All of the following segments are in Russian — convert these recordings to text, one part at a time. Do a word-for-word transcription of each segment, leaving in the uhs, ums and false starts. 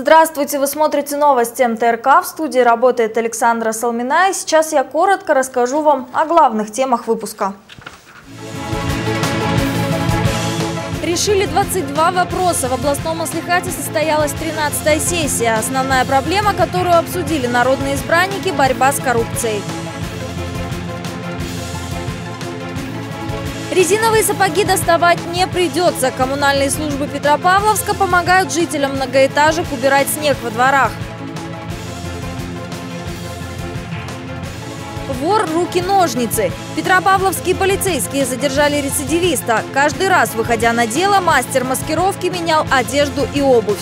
Здравствуйте! Вы смотрите новости эм тэ эр ка. В студии работает Александра Салмина. И сейчас я коротко расскажу вам о главных темах выпуска. Решили двадцать два вопроса. В областном маслихате состоялась тринадцатая сессия. Основная проблема, которую обсудили народные избранники – борьба с коррупцией. Резиновые сапоги доставать не придется. Коммунальные службы Петропавловска помогают жителям многоэтажек убирать снег во дворах. Вор руки-ножницы. Петропавловские полицейские задержали рецидивиста. Каждый раз, выходя на дело, мастер маскировки менял одежду и обувь.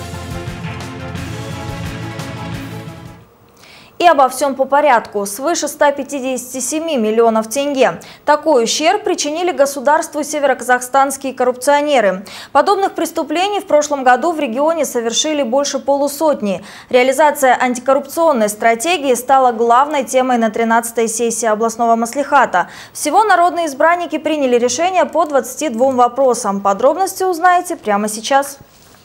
И обо всем по порядку. Свыше ста пятидесяти семи миллионов тенге. Такой ущерб причинили государству североказахстанские коррупционеры. Подобных преступлений в прошлом году в регионе совершили больше полусотни. Реализация антикоррупционной стратегии стала главной темой на тринадцатой сессии областного маслихата. Всего народные избранники приняли решение по двадцати двум вопросам. Подробности узнаете прямо сейчас.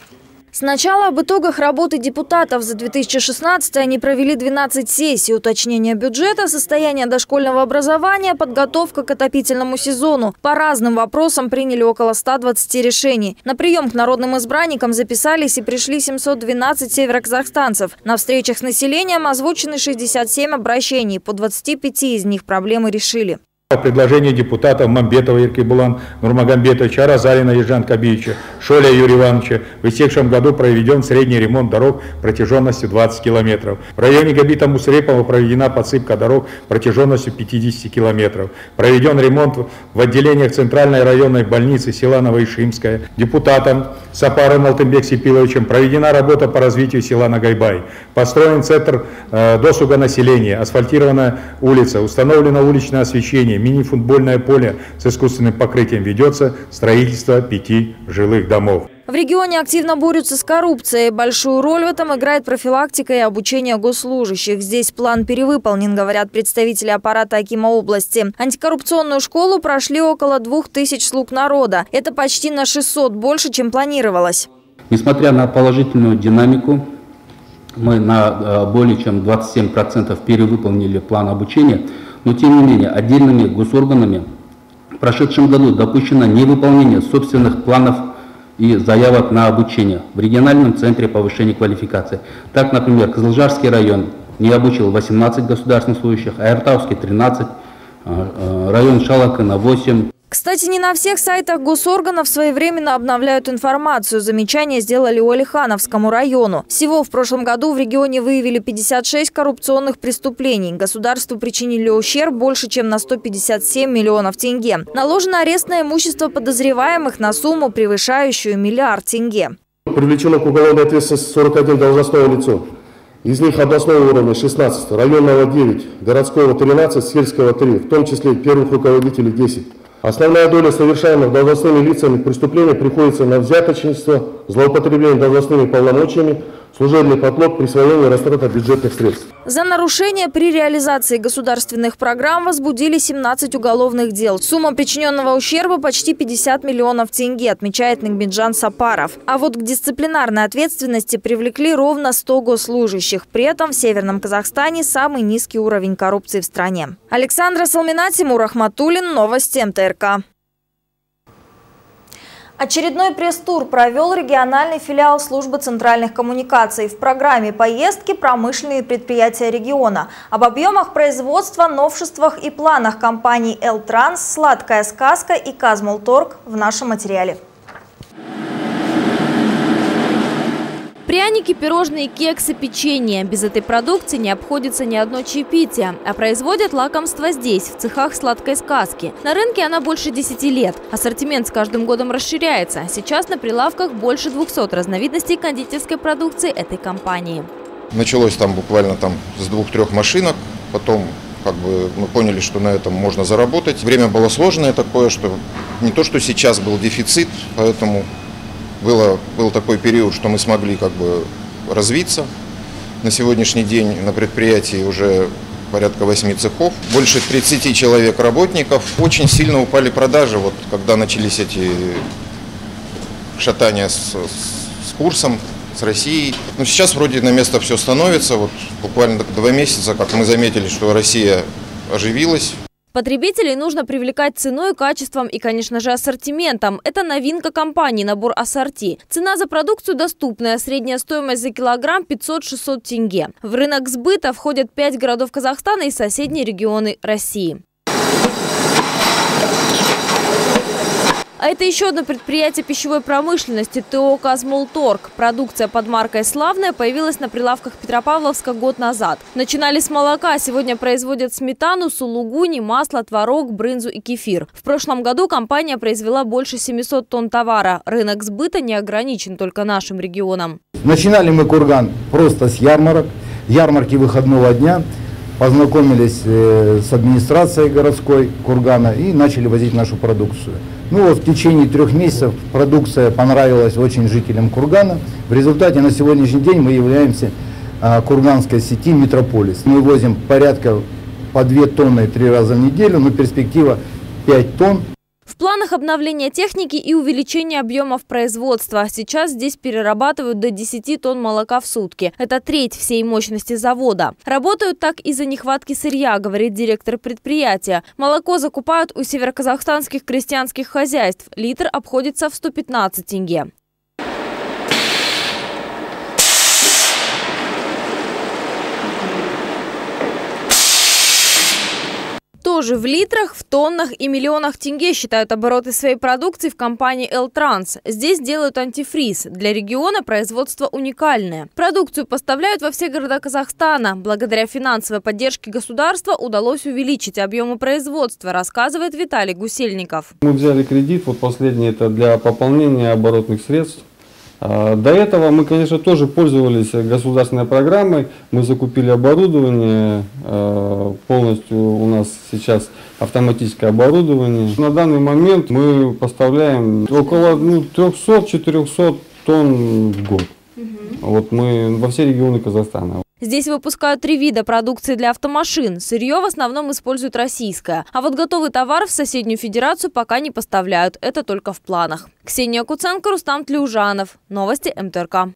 Сначала об итогах работы депутатов. За две тысячи шестнадцатый они провели двенадцать сессий. Уточнение бюджета, состояние дошкольного образования, подготовка к отопительному сезону. По разным вопросам приняли около ста двадцати решений. На прием к народным избранникам записались и пришли семьсот двенадцать североказахстанцев. На встречах с населением озвучены шестьдесят семь обращений. По двадцати пяти из них проблемы решили. По предложению депутатов Мамбетова Иркибулана Нурмагомедовича, Аразалина Ержан Кабиевича, Шоля Юрия Ивановича в истекшем году проведен средний ремонт дорог протяженностью двадцать километров. В районе Габита Мусрепова проведена подсыпка дорог протяженностью пятидесяти километров. Проведен ремонт в отделениях Центральной районной больницы села Новоишимская. Депутатом Сапаром Алтынбек Сипиловичем проведена работа по развитию села Нагайбай. Построен центр э, досуга населения, асфальтирована улица, установлено уличное освещение, мини-футбольное поле с искусственным покрытием, ведется строительство пяти жилых домов. В регионе активно борются с коррупцией. Большую роль в этом играет профилактика и обучение госслужащих. Здесь план перевыполнен, говорят представители аппарата акима области. Антикоррупционную школу прошли около двух тысяч слуг народа. Это почти на шестьсот больше, чем планировалось. Несмотря на положительную динамику, мы на более чем двадцать семь процентов перевыполнили план обучения. Но тем не менее, отдельными госорганами в прошедшем году допущено невыполнение собственных планов и заявок на обучение в региональном центре повышения квалификации. Так, например, Кызылжарский район не обучил восемнадцать государственных служащих, Айыртауский тринадцать, район Шалакына восемь. Кстати, не на всех сайтах госорганов своевременно обновляют информацию. Замечания сделали у Алихановскому району. Всего в прошлом году в регионе выявили пятьдесят шесть коррупционных преступлений. Государству причинили ущерб больше, чем на сто пятьдесят семь миллионов тенге. Наложено арест на имущество подозреваемых на сумму, превышающую миллиард тенге. Привлечено к уголовной ответственности сорок один должностное лицо. Из них областного уровня шестнадцать, районного девять, городского тринадцать, сельского три, в том числе первых руководителей десять. Основная доля совершаемых должностными лицами преступлений приходится на взяточничество, злоупотребление должностными полномочиями, служебный подлог, присвоение растрата бюджетных средств. За нарушение при реализации государственных программ возбудили семнадцать уголовных дел. Сумма причиненного ущерба почти пятьдесят миллионов тенге, отмечает Нгбиджан Сапаров. А вот к дисциплинарной ответственности привлекли ровно сто госслужащих. При этом в Северном Казахстане самый низкий уровень коррупции в стране. Александра Салмина, Тимур Ахматуллин, новости эм тэ эр ка. Очередной пресс-тур провел региональный филиал службы центральных коммуникаций. В программе поездки «Промышленные предприятия региона». Об объемах производства, новшествах и планах компаний «Элтранс», «Сладкая сказка» и «Казмолторг» в нашем материале. Пряники, пирожные, кексы, печенье. Без этой продукции не обходится ни одно чаепитие. А производят лакомства здесь, в цехах «Сладкой сказки». На рынке она больше десяти лет. Ассортимент с каждым годом расширяется. Сейчас на прилавках больше двухсот разновидностей кондитерской продукции этой компании. Началось там буквально там с двух-трех машинок. Потом как бы мы поняли, что на этом можно заработать. Время было сложное такое, что не то, что сейчас был дефицит, поэтому... Было, был такой период, что мы смогли как бы развиться. На сегодняшний день на предприятии уже порядка восьми цехов, больше тридцати человек работников. Очень сильно упали продажи, вот, когда начались эти шатания с, с курсом, с Россией. Но сейчас вроде на место все становится. Вот буквально два месяца, как мы заметили, что Россия оживилась. Потребителей нужно привлекать ценой, качеством и, конечно же, ассортиментом. Это новинка компании «Набор ассорти». Цена за продукцию доступная. Средняя стоимость за килограмм пятьсот-шестьсот тенге. В рынок сбыта входят пять городов Казахстана и соседние регионы России. А это еще одно предприятие пищевой промышленности ТО «Казмолторг». Продукция под маркой «Славная» появилась на прилавках Петропавловска год назад. Начинали с молока, сегодня производят сметану, сулугуни, масло, творог, брынзу и кефир. В прошлом году компания произвела больше семисот тонн товара. Рынок сбыта не ограничен только нашим регионом. Начинали мы курган просто с ярмарок, ярмарки выходного дня. Познакомились с администрацией городской кургана и начали возить нашу продукцию. Ну вот в течение трех месяцев продукция понравилась очень жителям кургана. В результате на сегодняшний день мы являемся а, курганской сети «Метрополис». Мы возим порядка по две тонны три раза в неделю, но перспектива пять тонн. В планах обновления техники и увеличения объемов производства. Сейчас здесь перерабатывают до десяти тонн молока в сутки. Это треть всей мощности завода. Работают так из-за нехватки сырья, говорит директор предприятия. Молоко закупают у североказахстанских крестьянских хозяйств. Литр обходится в сто пятнадцать тенге. Тоже в литрах, в тоннах и миллионах тенге считают обороты своей продукции в компании «Элтранс». Здесь делают антифриз. Для региона производство уникальное. Продукцию поставляют во все города Казахстана. Благодаря финансовой поддержке государства удалось увеличить объемы производства, рассказывает Виталий Гусельников. Мы взяли кредит, вот последний, это для пополнения оборотных средств. До этого мы, конечно, тоже пользовались государственной программой. Мы закупили оборудование, полностью у нас сейчас автоматическое оборудование. На данный момент мы поставляем около ну, трёхсот-четырёхсот тонн в год. Угу. Вот мы во все регионы Казахстана. Здесь выпускают три вида продукции для автомашин. Сырье в основном используют российское. А вот готовый товар в соседнюю федерацию пока не поставляют. Это только в планах. Ксения Куценко, Рустам Тлеужанов. Новости эм тэ эр ка.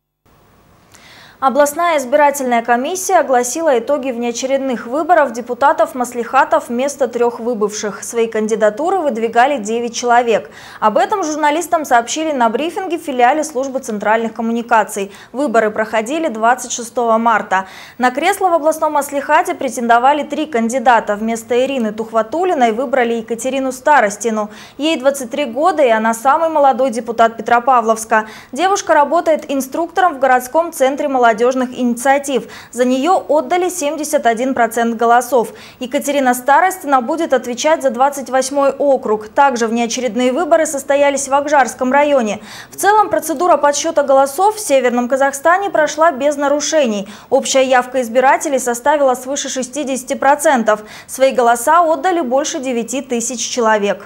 Областная избирательная комиссия огласила итоги внеочередных выборов депутатов маслихатов вместо трех выбывших. Свои кандидатуры выдвигали девять человек. Об этом журналистам сообщили на брифинге в филиале службы центральных коммуникаций. Выборы проходили двадцать шестого марта. На кресло в областном маслихате претендовали три кандидата. Вместо Ирины Тухватулиной выбрали Екатерину Старостину. Ей двадцать три года, и она самый молодой депутат Петропавловска. Девушка работает инструктором в городском центре молодежи. молодежных инициатив. За нее отдали семьдесят один процент голосов. Екатерина Старостина будет отвечать за двадцать восьмой округ. Также внеочередные выборы состоялись в Акжарском районе. В целом процедура подсчета голосов в Северном Казахстане прошла без нарушений. Общая явка избирателей составила свыше шестидесяти процентов. Свои голоса отдали больше девяти тысяч человек.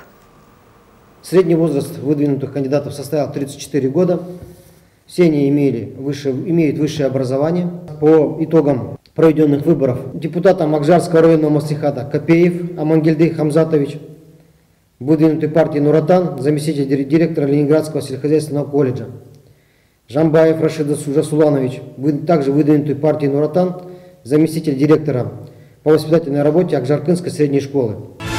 Средний возраст выдвинутых кандидатов составил тридцать четыре года. Все они имели выше, имеют высшее образование. По итогам проведенных выборов депутатом Акжарского районного маслихата Капеев Амангельды Хамзатович, выдвинутый партией Нуратан, заместитель директора Ленинградского сельскохозяйственного колледжа. Жамбаев Рашид Жасуланович, также выдвинутый партией Нуратан, заместитель директора по воспитательной работе Акжаркынской средней школы.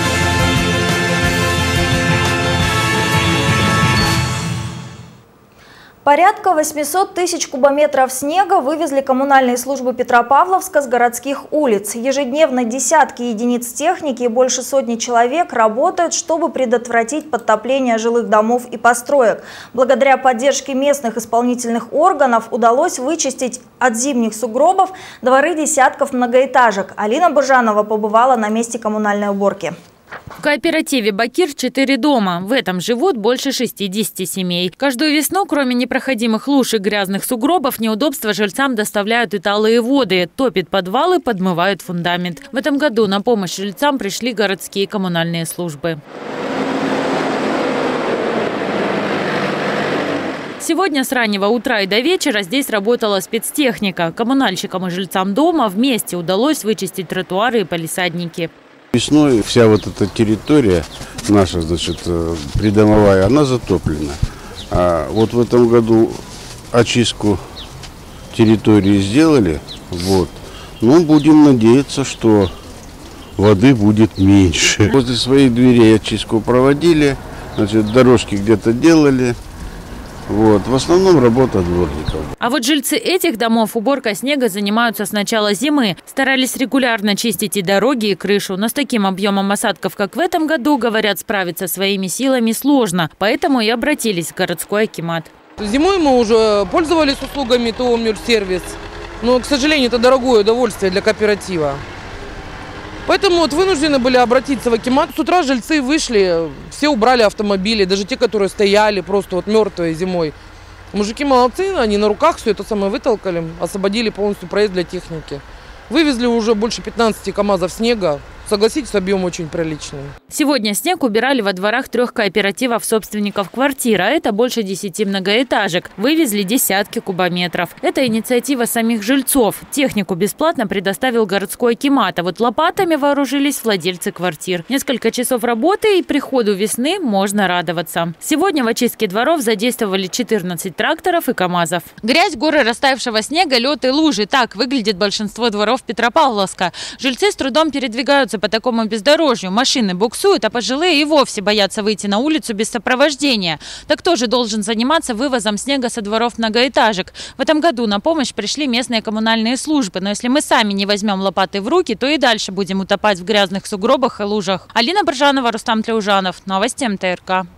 Порядка восьмисот тысяч кубометров снега вывезли коммунальные службы Петропавловска с городских улиц. Ежедневно десятки единиц техники и больше сотни человек работают, чтобы предотвратить подтопление жилых домов и построек. Благодаря поддержке местных исполнительных органов удалось вычистить от зимних сугробов дворы десятков многоэтажек. Алина Бажанова побывала на месте коммунальной уборки. В кооперативе «Бакир» четыре дома. В этом живут больше шестидесяти семей. Каждую весну, кроме непроходимых луж и грязных сугробов, неудобства жильцам доставляют и талые воды. Топят подвалы, подмывают фундамент. В этом году на помощь жильцам пришли городские коммунальные службы. Сегодня с раннего утра и до вечера здесь работала спецтехника. Коммунальщикам и жильцам дома вместе удалось вычистить тротуары и палисадники. Весной вся вот эта территория наша, значит, придомовая, она затоплена. А вот в этом году очистку территории сделали. Вот. Но будем надеяться, что воды будет меньше. Возле своих дверей очистку проводили, значит, дорожки где-то делали. Вот. В основном работа дворников. А вот жильцы этих домов уборкой снега занимаются с начала зимы. Старались регулярно чистить и дороги, и крышу. Но с таким объемом осадков, как в этом году, говорят, справиться своими силами сложно. Поэтому и обратились в городской акимат. Зимой мы уже пользовались услугами ТО «Мюльсервис». Но, к сожалению, это дорогое удовольствие для кооператива. Поэтому вот вынуждены были обратиться в акимат. С утра жильцы вышли, все убрали автомобили, даже те, которые стояли просто вот мертвые зимой. Мужики молодцы, они на руках все это самое вытолкали, освободили полностью проезд для техники. Вывезли уже больше пятнадцати КАМАЗов снега. Согласитесь, объем очень приличный. Сегодня снег убирали во дворах трех кооперативов собственников квартир, а это больше десяти многоэтажек. Вывезли десятки кубометров. Это инициатива самих жильцов. Технику бесплатно предоставил городской акимат, а вот лопатами вооружились владельцы квартир. Несколько часов работы и приходу весны можно радоваться. Сегодня в очистке дворов задействовали четырнадцать тракторов и КАМАЗов. Грязь, горы растаявшего снега, лед и лужи. Так выглядит большинство дворов Петропавловска. Жильцы с трудом передвигаются по такому бездорожью. Машины буксуют, а пожилые и вовсе боятся выйти на улицу без сопровождения. Так кто же должен заниматься вывозом снега со дворов многоэтажек? В этом году на помощь пришли местные коммунальные службы. Но если мы сами не возьмем лопаты в руки, то и дальше будем утопать в грязных сугробах и лужах. Алина Бржанова, Рустам Тлеужанов. Новости эм тэ эр ка.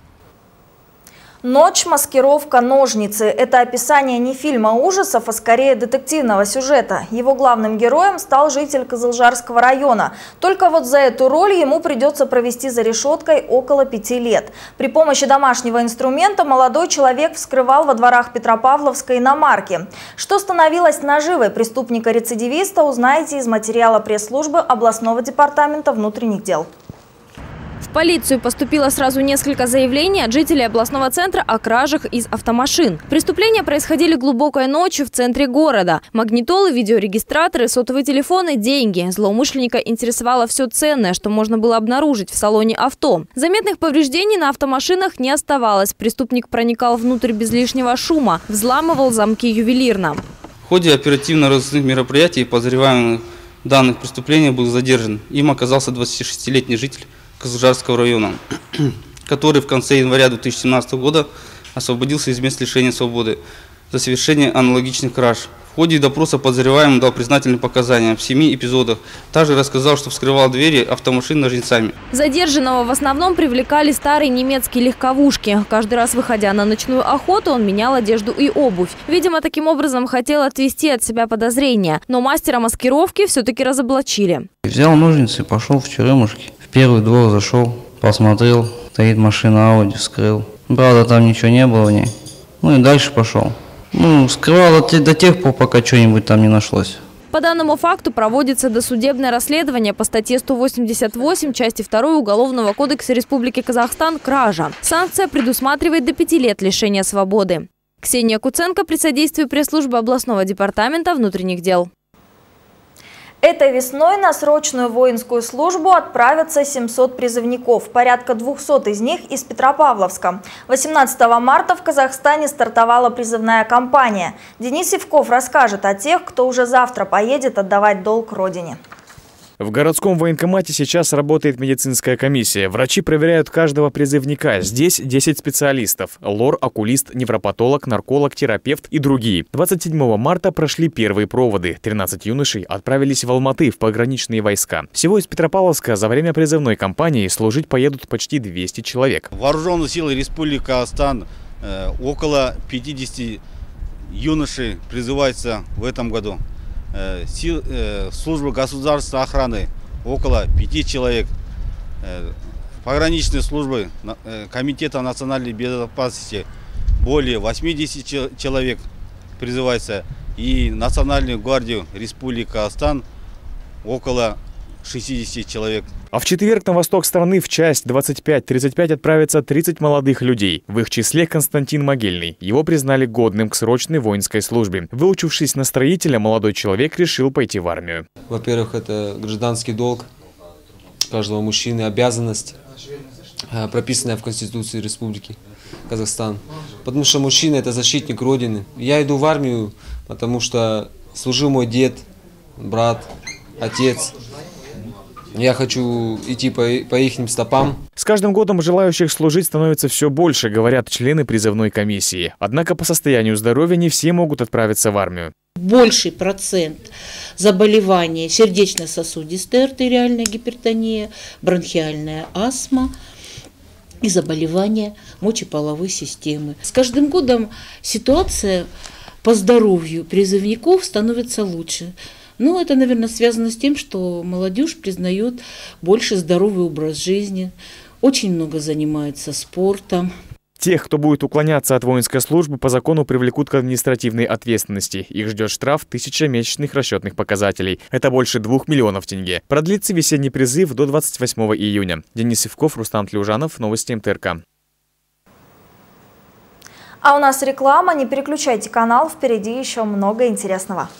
Ночь, маскировка, ножницы – это описание не фильма ужасов, а скорее детективного сюжета. Его главным героем стал житель Кызылжарского района. Только вот за эту роль ему придется провести за решеткой около пяти лет. При помощи домашнего инструмента молодой человек вскрывал во дворах Петропавловской иномарки. Что становилось наживой преступника-рецидивиста, узнаете из материала пресс-службы областного департамента внутренних дел. В полицию поступило сразу несколько заявлений от жителей областного центра о кражах из автомашин. Преступления происходили глубокой ночью в центре города. Магнитолы, видеорегистраторы, сотовые телефоны, деньги. Злоумышленника интересовало все ценное, что можно было обнаружить в салоне авто. Заметных повреждений на автомашинах не оставалось. Преступник проникал внутрь без лишнего шума, взламывал замки ювелирно. В ходе оперативно-розыскных мероприятий подозреваемых данных преступлений был задержан. Им оказался двадцатишестилетний житель Кызылжарского района, который в конце января две тысячи семнадцатого года освободился из мест лишения свободы за совершение аналогичных краж. В ходе допроса подозреваемый дал признательные показания в семи эпизодах. Также рассказал, что вскрывал двери автомашин ножницами. Задержанного в основном привлекали старые немецкие легковушки. Каждый раз, выходя на ночную охоту, он менял одежду и обувь. Видимо, таким образом хотел отвести от себя подозрения. Но мастера маскировки все-таки разоблачили. Взял ножницы и пошел в Черемушки. В первый двор зашел, посмотрел, стоит машина Ауди, вскрыл. Правда, там ничего не было в ней. Ну и дальше пошел. Ну, скрывал до тех пор, пока что-нибудь там не нашлось. По данному факту проводится досудебное расследование по статье сто восемьдесят восемь, части второй Уголовного кодекса Республики Казахстан «Кража». Санкция предусматривает до пяти лет лишения свободы. Ксения Куценко при содействии пресс-службы областного департамента внутренних дел. Этой весной на срочную воинскую службу отправятся семьсот призывников. Порядка двухсот из них из Петропавловска. восемнадцатого марта в Казахстане стартовала призывная кампания. Денис Евков расскажет о тех, кто уже завтра поедет отдавать долг родине. В городском военкомате сейчас работает медицинская комиссия. Врачи проверяют каждого призывника. Здесь десять специалистов. Лор, окулист, невропатолог, нарколог, терапевт и другие. двадцать седьмого марта прошли первые проводы. тринадцать юношей отправились в Алматы в пограничные войска. Всего из Петропавловска за время призывной кампании служить поедут почти двести человек. Вооруженные силы Республики Казахстан э, около пятидесяти юношей призывается в этом году. Сил, э, служба государственной охраны около пяти человек, э, пограничные службы э, Комитета национальной безопасности более восьмидесяти человек призывается, и Национальную гвардию Республики Казахстан около шестидесяти человек. А в четверг на восток страны в часть двадцать пять тридцать пять отправятся тридцать молодых людей. В их числе Константин Могильный. Его признали годным к срочной воинской службе. Выучившись на строителя, молодой человек решил пойти в армию. Во-первых, это гражданский долг каждого мужчины, обязанность, прописанная в Конституции Республики Казахстан. Потому что мужчина – это защитник Родины. Я иду в армию, потому что служил мой дед, брат, отец. Я хочу идти по, по их стопам. С каждым годом желающих служить становится все больше, говорят члены призывной комиссии. Однако по состоянию здоровья не все могут отправиться в армию. Больший процент заболеваний сердечно-сосудистой артериальной гипертония, бронхиальная астма и заболевания мочеполовой системы. С каждым годом ситуация по здоровью призывников становится лучше. Ну, это, наверное, связано с тем, что молодежь признает больше здоровый образ жизни, очень много занимается спортом. Тех, кто будет уклоняться от воинской службы, по закону привлекут к административной ответственности. Их ждет штраф тысяча месячных расчетных показателей. Это больше двух миллионов тенге. Продлится весенний призыв до двадцать восьмого июня. Денис Ивков, Рустам Тлюжанов, новости эм тэ эр ка. А у нас реклама. Не переключайте канал, впереди еще много интересного.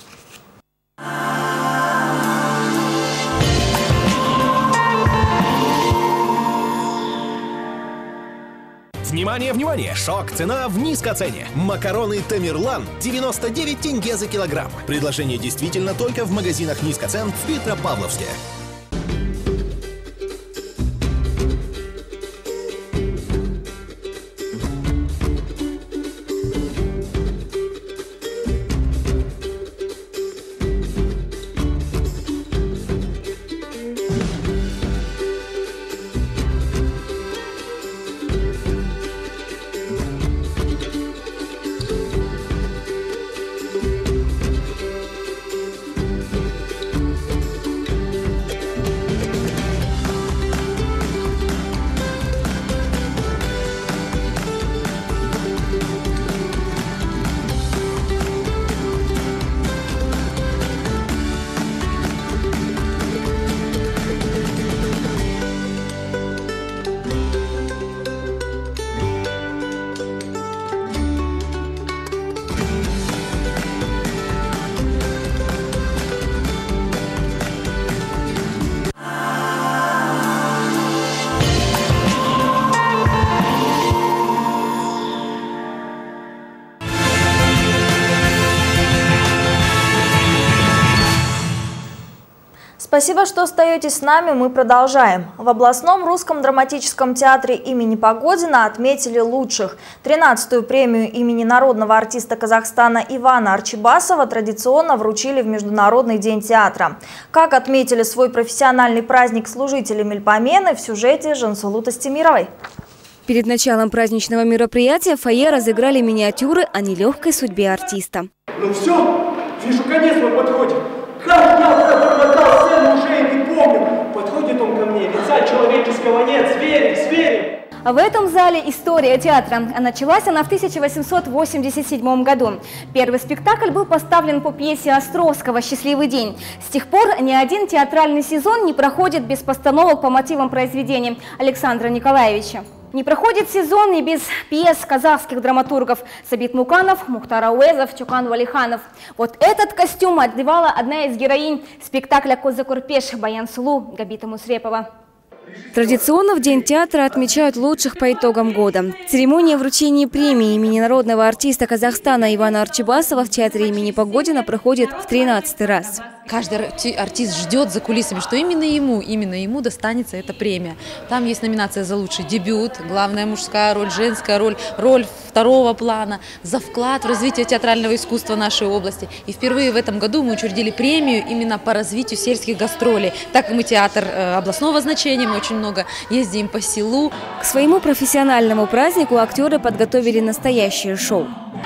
Внимание, внимание! Шок! Цена в низкоцене. Макароны Тамерлан девяносто девять тенге за килограмм. Предложение действительно только в магазинах низкоцен в Петропавловске. Спасибо, что остаетесь с нами, мы продолжаем. В областном русском драматическом театре имени Погодина отметили лучших. тринадцатую премию имени народного артиста Казахстана Ивана Арчибасова традиционно вручили в Международный день театра. Как отметили свой профессиональный праздник служители Мельпомены, в сюжете Жансулу Тастемировой. Перед началом праздничного мероприятия в фойе разыграли миниатюры о нелегкой судьбе артиста. Ну все, вижу, конец мой подходит. Как я промотал сцену, уже и не помню. Подходит он ко мне, лица человеческого нет, зверь, зверь. В этом зале история театра. Началась она в тысяча восемьсот восемьдесят седьмом году. Первый спектакль был поставлен по пьесе Островского «Счастливый день». С тех пор ни один театральный сезон не проходит без постановок по мотивам произведений Александра Николаевича. Не проходит сезон и без пьес казахских драматургов Сабит Муканов, Мухтар Ауэзов, Чукан Валиханов. Вот этот костюм отдевала одна из героинь спектакля «Коза Курпеш» Баян Сулу Габита Мусрепова. Традиционно в День театра отмечают лучших по итогам года. Церемония вручения премии имени народного артиста Казахстана Ивана Арчибасова в театре имени Погодина проходит в тринадцатый раз. Каждый артист ждет за кулисами, что именно ему, именно ему достанется эта премия. Там есть номинация за лучший дебют, главная мужская роль, женская роль, роль второго плана, за вклад в развитие театрального искусства нашей области. И впервые в этом году мы учредили премию именно по развитию сельских гастролей. Так как мы театр областного значения, мы очень много ездим по селу. К своему профессиональному празднику актеры подготовили настоящее шоу.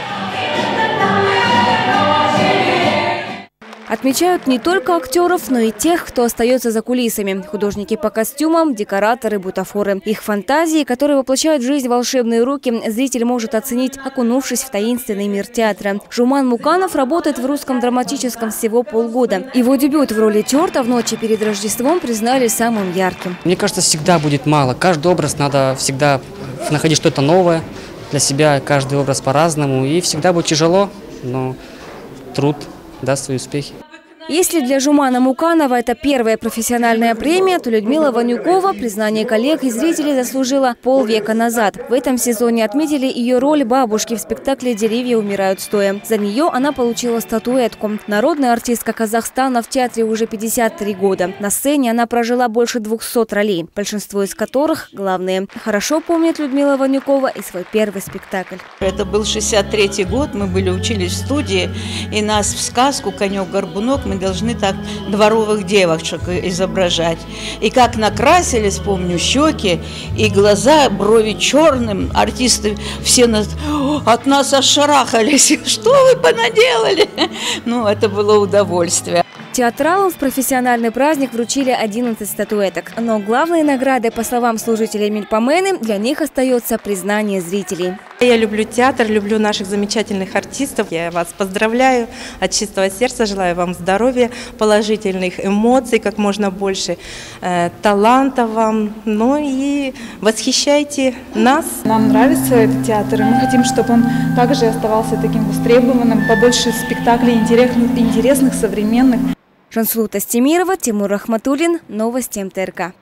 Отмечают не только актеров, но и тех, кто остается за кулисами. Художники по костюмам, декораторы, бутафоры. Их фантазии, которые воплощают в жизнь волшебные руки, зритель может оценить, окунувшись в таинственный мир театра. Жуман Муканов работает в русском драматическом всего полгода. Его дебют в роли черта в ночи перед Рождеством признали самым ярким. Мне кажется, всегда будет мало. Каждый образ надо всегда находить что-то новое для себя. Каждый образ по-разному. И всегда будет тяжело, но труд даст свои успехи. Если для Жумана Муканова это первая профессиональная премия, то Людмила Ванюкова признание коллег и зрителей заслужила полвека назад. В этом сезоне отметили ее роль бабушки в спектакле «Деревья умирают стоя». За нее она получила статуэтку. Народная артистка Казахстана в театре уже пятьдесят три года. На сцене она прожила больше двухсот ролей, большинство из которых главные. Хорошо помнит Людмила Ванюкова и свой первый спектакль. Это был шестьдесят третий год, мы были учились в студии, и нас в сказку «Конек-горбунок» мы должны так дворовых девочек изображать. И как накрасились, помню, щеки и глаза, брови черным. Артисты все нас, от нас ошарахались. Что вы понаделали? Ну, это было удовольствие. Театралам в профессиональный праздник вручили одиннадцать статуэток. Но главной наградой, по словам служителей Мельпомены, для них остается признание зрителей. Я люблю театр, люблю наших замечательных артистов. Я вас поздравляю от чистого сердца, желаю вам здоровья, положительных эмоций, как можно больше, э, таланта вам. Ну и восхищайте нас. Нам нравится этот театр, и мы хотим, чтобы он также оставался таким востребованным, побольше спектаклей интересных, интересных современных. Жансулу Тастемирова, Тимур Рахматуллин, новости эм тэ эр ка.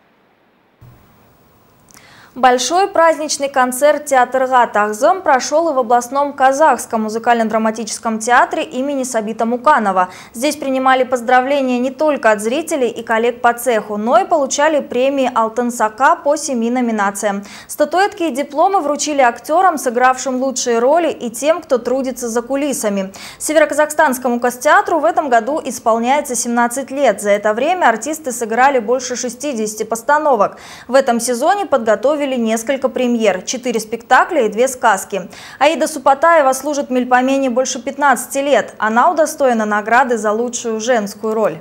Большой праздничный концерт «Театрга Тахзым» прошел и в областном Казахском музыкально-драматическом театре имени Сабита Муканова. Здесь принимали поздравления не только от зрителей и коллег по цеху, но и получали премии «Алтын Сака» по семи номинациям. Статуэтки и дипломы вручили актерам, сыгравшим лучшие роли, и тем, кто трудится за кулисами. Североказахстанскому Костеатру в этом году исполняется семнадцать лет. За это время артисты сыграли больше шестидесяти постановок. В этом сезоне подготовили несколько премьер, четыре спектакля и две сказки. Аида Супатаева служит в Мельпомене больше пятнадцати лет. Она удостоена награды за лучшую женскую роль.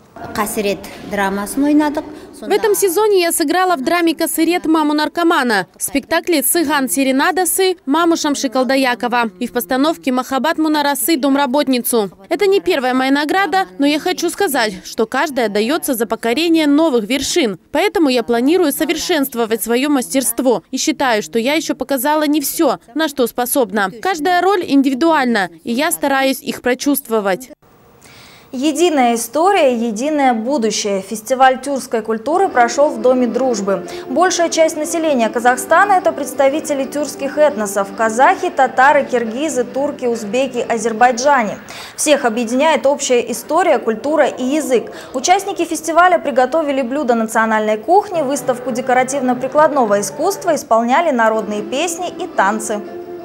В этом сезоне я сыграла в драме «Касырет» маму наркомана, в спектакле «Цыган Серенадасы» маму Шамши Колдаякова и в постановке «Махаббат Мунарасы» домработницу. Это не первая моя награда, но я хочу сказать, что каждая дается за покорение новых вершин. Поэтому я планирую совершенствовать свое мастерство и считаю, что я еще показала не все, на что способна. Каждая роль индивидуальна, и я стараюсь их прочувствовать. Единая история, единое будущее. Фестиваль тюркской культуры прошел в Доме дружбы. Большая часть населения Казахстана – это представители тюркских этносов – казахи, татары, киргизы, турки, узбеки, азербайджане. Всех объединяет общая история, культура и язык. Участники фестиваля приготовили блюда национальной кухни, выставку декоративно-прикладного искусства, исполняли народные песни и танцы.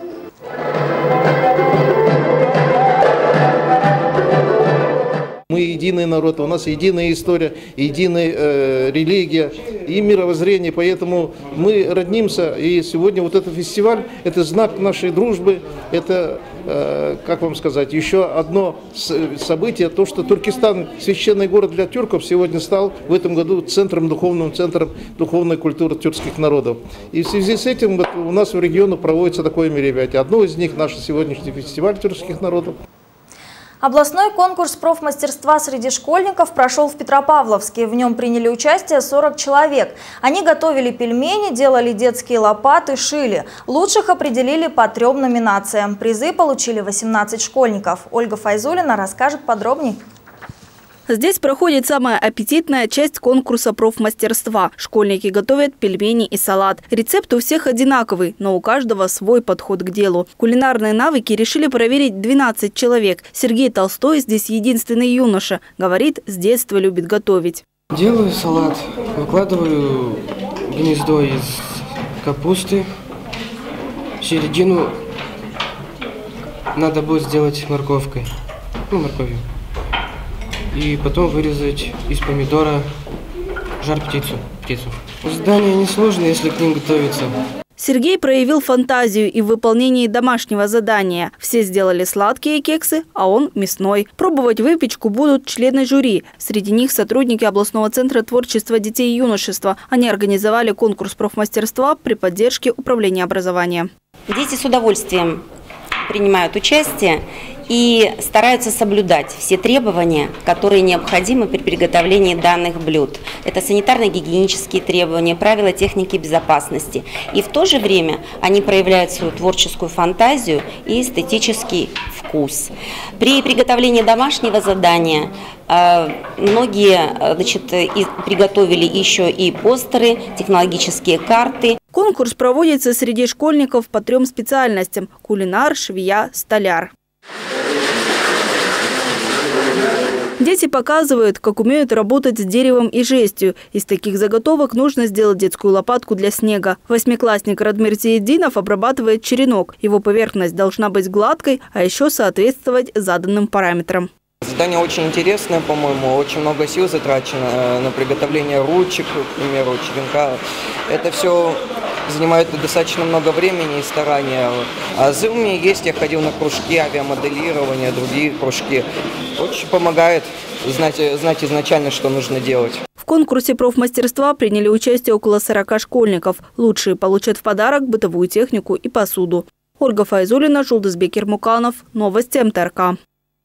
Мы единый народ, у нас единая история, единая э, религия и мировоззрение, поэтому мы роднимся. И сегодня вот этот фестиваль – это знак нашей дружбы, это, э, как вам сказать, еще одно событие, то, что Туркестан, священный город для тюрков, сегодня стал в этом году центром, духовным центром духовной культуры тюркских народов. И в связи с этим вот у нас в регионе проводится такое мероприятие. Одно из них – наш сегодняшний фестиваль тюркских народов. Областной конкурс профмастерства среди школьников прошел в Петропавловске. В нем приняли участие сорок человек. Они готовили пельмени, делали детские лопаты, шили. Лучших определили по трем номинациям. Призы получили восемнадцать школьников. Ольга Файзулина расскажет подробнее. Здесь проходит самая аппетитная часть конкурса профмастерства. Школьники готовят пельмени и салат. Рецепт у всех одинаковый, но у каждого свой подход к делу. Кулинарные навыки решили проверить двенадцать человек. Сергей Толстой здесь единственный юноша. Говорит, с детства любит готовить. Делаю салат. Выкладываю гнездо из капусты. Середину надо будет сделать морковкой. Ну, морковью. И потом вырезать из помидора жар-птицу. птицу. Задание несложное, если к ним готовиться. Сергей проявил фантазию и в выполнении домашнего задания. Все сделали сладкие кексы, а он мясной. Пробовать выпечку будут члены жюри. Среди них сотрудники областного центра творчества детей и юношества. Они организовали конкурс профмастерства при поддержке управления образования. Дети с удовольствием принимают участие и стараются соблюдать все требования, которые необходимы при приготовлении данных блюд. Это санитарно-гигиенические требования, правила техники безопасности. И в то же время они проявляют свою творческую фантазию и эстетический вкус. При приготовлении домашнего задания многие, значит, приготовили еще и постеры, технологические карты. Конкурс проводится среди школьников по трем специальностям – кулинар, швея, столяр. Дети показывают, как умеют работать с деревом и жестью. Из таких заготовок нужно сделать детскую лопатку для снега. Восьмиклассник Радмир Зиеддинов обрабатывает черенок. Его поверхность должна быть гладкой, а еще соответствовать заданным параметрам. Задание очень интересное, по-моему, очень много сил затрачено на приготовление ручек, к примеру, черенка. Это все занимает достаточно много времени и старания. Азы у меня есть, я ходил на кружки авиамоделирования, другие кружки. Очень помогает знать, знать изначально, что нужно делать. В конкурсе профмастерства приняли участие около сорока школьников. Лучшие получат в подарок бытовую технику и посуду. Ольга Файзулина, Жулдызбек Ермуканов. Новости эм тэ эр ка.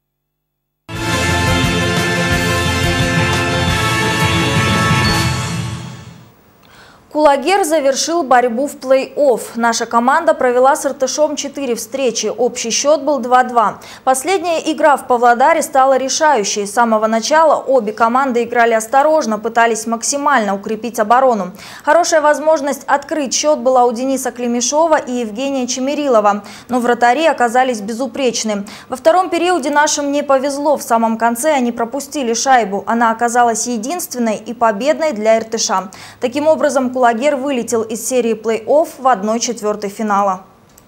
Кулагер завершил борьбу в плей-офф. Наша команда провела с Иртышом четыре встречи. Общий счет был два-два. Последняя игра в Павлодаре стала решающей. С самого начала обе команды играли осторожно, пытались максимально укрепить оборону. Хорошая возможность открыть счет была у Дениса Клемешова и Евгения Чемерилова. Но вратари оказались безупречны. Во втором периоде нашим не повезло. В самом конце они пропустили шайбу. Она оказалась единственной и победной для Иртыша. Таким образом, Кулагер вылетел из серии плей-офф в одной четвертой финала.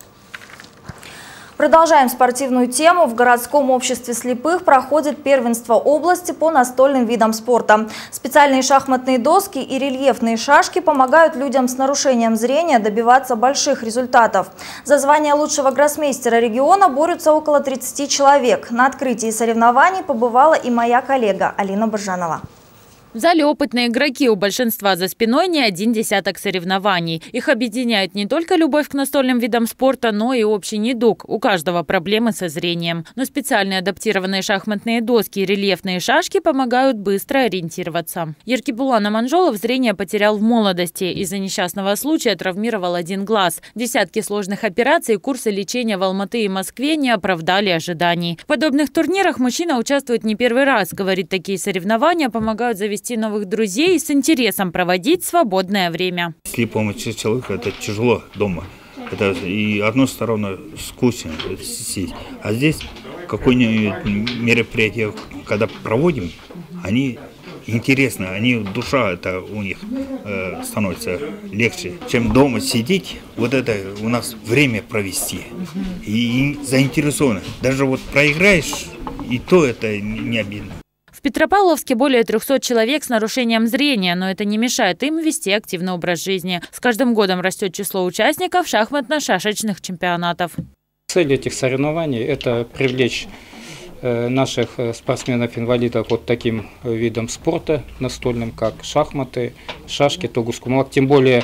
Продолжаем спортивную тему. В городском обществе слепых проходит первенство области по настольным видам спорта. Специальные шахматные доски и рельефные шашки помогают людям с нарушением зрения добиваться больших результатов. За звание лучшего гроссмейстера региона борются около тридцати человек. На открытии соревнований побывала и моя коллега Алина Боржанова. В зале опытные игроки, у большинства за спиной не один десяток соревнований. Их объединяет не только любовь к настольным видам спорта, но и общий недуг. У каждого проблемы со зрением. Но специальные адаптированные шахматные доски и рельефные шашки помогают быстро ориентироваться. Еркебулан Аманжолов зрение потерял в молодости. Из-за несчастного случая травмировал один глаз. Десятки сложных операций и курсы лечения в Алматы и Москве не оправдали ожиданий. В подобных турнирах мужчина участвует не первый раз. Говорит, такие соревнования помогают завести новых друзей и с интересом проводить свободное время. Слепому человеку это тяжело дома. Это и одну сторону скучно, а здесь какое-нибудь мероприятие, когда проводим, они интересны, они душа это у них э, становится легче, чем дома сидеть. Вот это у нас время провести и, и заинтересованы. Даже вот проиграешь, и то это не обидно. В Петропавловске более трёхсот человек с нарушением зрения, но это не мешает им вести активный образ жизни. С каждым годом растет число участников шахматно-шашечных чемпионатов. Цель этих соревнований – это привлечь наших спортсменов-инвалидов вот таким видом спорта настольным, как шахматы, шашки, тогускумалак. Тем более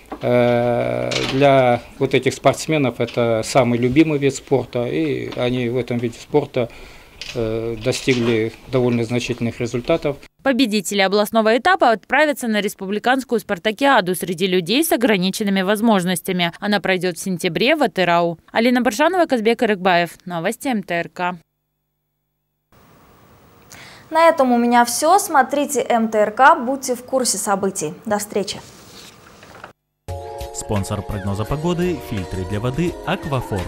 для вот этих спортсменов это самый любимый вид спорта, и они в этом виде спорта достигли довольно значительных результатов. Победители областного этапа отправятся на республиканскую спартакиаду среди людей с ограниченными возможностями. Она пройдет в сентябре в Атырау. Алина Боржанова, Казбек Ирыкбаев. Новости эм тэ эр ка. На этом у меня все. Смотрите эм тэ эр ка, будьте в курсе событий. До встречи. Спонсор прогноза погоды – фильтры для воды «Аквафор».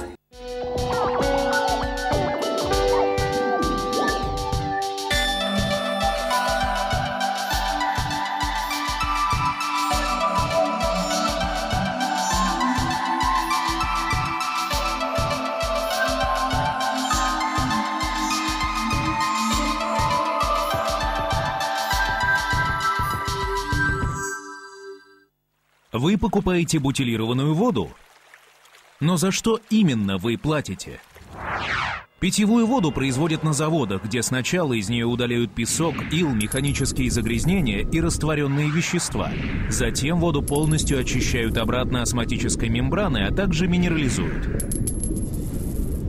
Вы покупаете бутилированную воду? Но за что именно вы платите? Питьевую воду производят на заводах, где сначала из нее удаляют песок, ил, механические загрязнения и растворенные вещества. Затем воду полностью очищают обратно осмотической мембраной, а также минерализуют.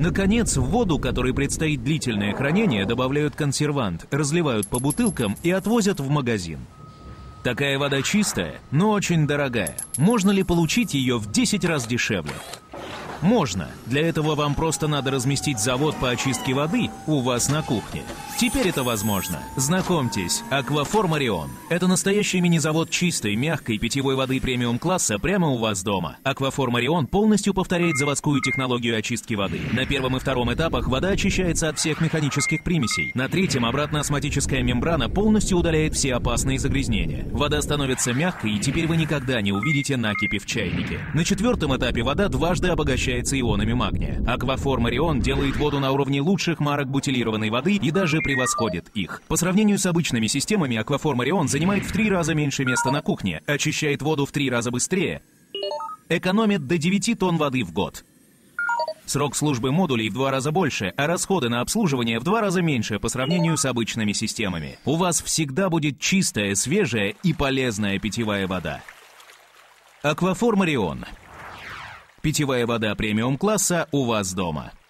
Наконец, в воду, которой предстоит длительное хранение, добавляют консервант, разливают по бутылкам и отвозят в магазин. Такая вода чистая, но очень дорогая. Можно ли получить ее в десять раз дешевле? Можно. Для этого вам просто надо разместить завод по очистке воды у вас на кухне. Теперь это возможно. Знакомьтесь, Акваформ Орион. Это настоящий мини-завод чистой, мягкой питьевой воды премиум-класса прямо у вас дома. Акваформ Орион полностью повторяет заводскую технологию очистки воды. На первом и втором этапах вода очищается от всех механических примесей. На третьем обратно-осмотическая мембрана полностью удаляет все опасные загрязнения. Вода становится мягкой, и теперь вы никогда не увидите накипи в чайнике. На четвертом этапе вода дважды обогащается ионами магния. Акваформ Орион делает воду на уровне лучших марок бутилированной воды и даже превосходит их. По сравнению с обычными системами, Акваформ Орион занимает в три раза меньше места на кухне, очищает воду в три раза быстрее, экономит до девяти тонн воды в год. Срок службы модулей в два раза больше, а расходы на обслуживание в два раза меньше по сравнению с обычными системами. У вас всегда будет чистая, свежая и полезная питьевая вода. Акваформ Орион. Питьевая вода премиум-класса у вас дома.